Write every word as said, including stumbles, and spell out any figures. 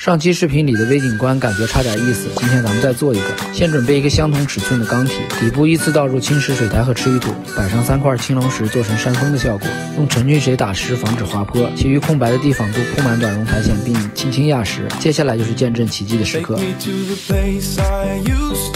上期视频里的微景观感觉差点意思，今天咱们再做一个。先准备一个相同尺寸的钢体，底部依次倒入青石水苔和赤玉土，摆上三块青龙石做成山峰的效果，用成菌水打湿防止滑坡，其余空白的地方都铺满短绒苔藓并轻轻压实。接下来就是见证奇迹的时刻。